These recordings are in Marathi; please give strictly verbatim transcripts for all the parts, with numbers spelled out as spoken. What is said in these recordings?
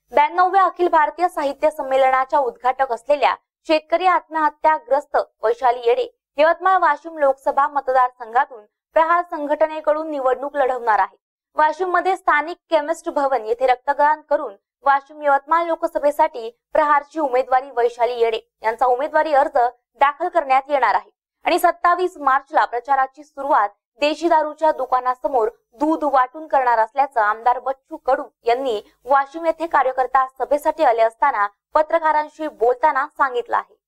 ब्याण्णवव्या अखिल भारतीय साहित्य संमेलनाच्या उद्घाटक असलेल्या शेतकरी आत्महत्याग्रस्त वैशाली येडे यवतमाळ वाशिम लोकसभा मतदारसंघातून प्रहार संघटनेकडून निवडणूक लढवणार आहे। वाशिम मध्ये स्थानिक केमिस्ट भवन येथे रक्तदान करून वाशिम यवतमाळ लोकसभेसाठी प्रहारची उमेदवारी वैशाली येडे यांचा उमेदवारी अर्ज दाखल करण्यात येणार आहे आणि सत्तावीस मार्चला प्रचाराची सुरुवात देशी दारूच्या दुकानासमोर दूध वाटून करणार असल्याचं आमदार बच्चू कडू यांनी वाशिम येथे कार्यकर्ता सभेसाठी आले असताना पत्रकारांशी बोलताना सांगितलं आहे।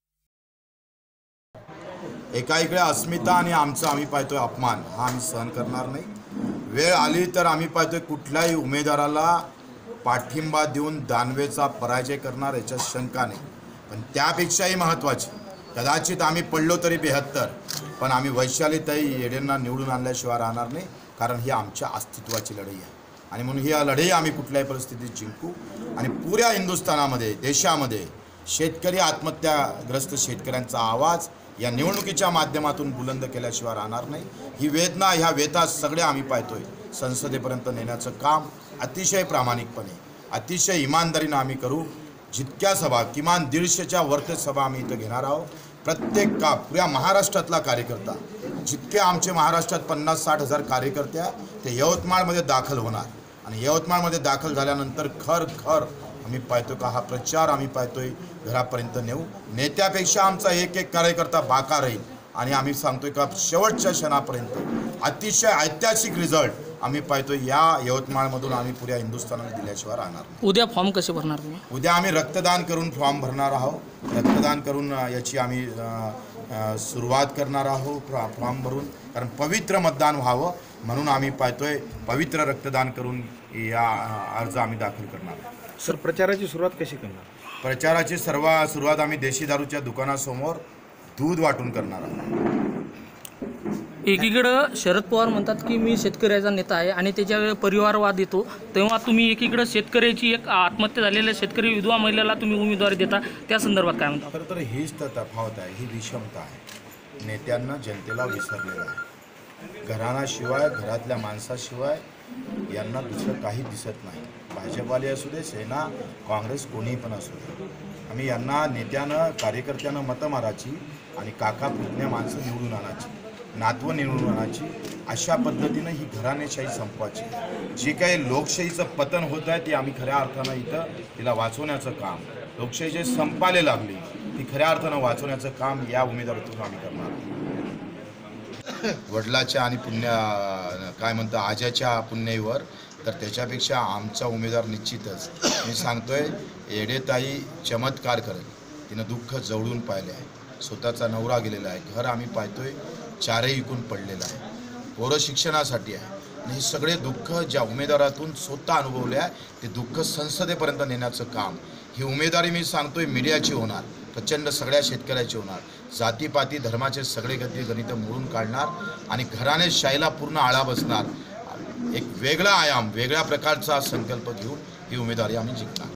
एकाइकडे अस्मिता आणि आमचा आम्ही पाहतोय अपमान हा आम्ही सहन करणार नाही। वेळ आली तर आम्ही पाहतोय कुठल्याही उमेदवाराला पाठिंबा देऊन दानवेचा पराजय करणार याच्यात शंका नाही, पण त्यापेक्षाही महत्त्वाचे कदाचित आम्ही पडलो तरी बेहत्तर, पण आम्ही वैशालीताई येडेंना निवडून आणल्याशिवाय राहणार नाही, कारण ही आमच्या अस्तित्वाची लढाई आहे आणि म्हणून ही लढाई आम्ही कुठल्याही परिस्थितीत जिंकू आणि पुऱ्या हिंदुस्थानामध्ये देशामध्ये शेतकरी आत्महत्याग्रस्त शेतकऱ्यांचा आवाज या निवडणुकीच्या माध्यमातून बुलंद केल्याशिवाय राहणार नाही। ही वेदना ह्या वेता सगळ्या आम्ही पाहतोय संसदेपर्यंत नेण्याचं काम अतिशय प्रामाणिकपणे अतिशय इमानदारीने आम्ही करू। जितक्या सभा किमान दीडशेच्या वरती सभा आम्ही इथं घेणार आहोत। प्रत्येक का पुऱ्या महाराष्ट्रातला कार्यकर्ता जितके आमचे महाराष्ट्रात पन्नास साठ हजार कार्यकर्ते ते यवतमाळमध्ये दाखल होणार आणि यवतमाळमध्ये दाखल झाल्यानंतर खर खर आम्ही पाहतो का हा प्रचार आम्ही पाहतोय घरापर्यंत नेऊ। नेत्यापेक्षा आमचा एक एक कार्यकर्ता बाका राहील आणि आम्ही सांगतोय का शेवटच्या क्षणापर्यंत अतिशय ऐतिहासिक रिझल्ट आम्ही पाहतोय या यवतमाळमधून आम्ही पुऱ्या हिंदुस्थानाला दिल्याशिवाय राहणार नाही। उद्या फॉर्म कसे भरणार तुम्ही? उद्या आम्ही रक्तदान करून फॉर्म भरणार आहोत। रक्तदान करून याची आम्ही सुरुवात करणार आहोत फॉर्म भरून, कारण पवित्र मतदान व्हावं म्हणून आम्ही पाहतोय पवित्र रक्तदान करून या अर्ज आम्ही दाखल करणार आहोत। सर, प्रचाराची सुरुवात कशी करणार? प्रचाराची सर्व सुरुवात आम्ही देशी दारूच्या दुकानासमोर दूध वाटून करणार आहोत। एकीकडे शरद पवार म्हणतात की मी शेतकऱ्याचा नेता आहे आणि त्याच्या परिवारवाद येतो, तेव्हा तुम्ही एकीकडे शेतकऱ्याची एक आत्महत्या झालेल्या शेतकरी विधवा महिलेला तुम्ही उमेदवारी देता, त्या संदर्भात काय म्हणता? खरं तर हीच तर तफावत आहे, ही विषमता आहे। नेत्यांना जनतेला विसरलेलं आहे। घराण्याशिवाय घरातल्या माणसाशिवाय यांना दुसरं काही दिसत नाही। भाजपवाले असू दे, सेना, काँग्रेस, कोणीही पण असू दे, आम्ही यांना नेत्यानं कार्यकर्त्यानं मतं मारायची आणि काका पुतण्या माणसं निवडून आणायची, नातवं निवडून आणायची, अशा पद्धतीनं ही घराणेशाही संपवायची। जे काही लोकशाहीचं पतन होत आहे ते आम्ही खऱ्या अर्थानं इथं तिला वाचवण्याचं काम, लोकशाही जे संपायला लागली ती खऱ्या अर्थानं वाचवण्याचं काम या उमेदवारातून आम्ही करणार आहोत। वडिलाच्या आणि पुण्य काय म्हणतं आजाच्या पुण्याईवर तर त्याच्यापेक्षा आमचा उमेदवार निश्चितच मी सांगतोय येडेताई चमत्कार करेल। तिनं दुःख जवळून पाहिले आहे, स्वतःचा नवरा गेलेला आहे, घर आम्ही पाहतोय चारही इकून पडलेलं आहे, पोरं शिक्षणासाठी आहे आणि हे सगळे दुःख ज्या उमेदवारातून स्वतः अनुभवले आहे ते दुःख संसदेपर्यंत नेण्याचं काम ही उमेदवारी मी सांगतोय मीडियाची होणार, प्रचंड सगळ्या शेतकऱ्याची होणार, जातीपाती धर्माचे सगळे गती गणित मोडून काढणार आणि घराणेशाहीला पूर्ण आळा बसणार। एक वेगळा आयाम वेगळ्या प्रकारचा संकल्प घेऊन ही उमेदवारी आम्ही जिंकणार।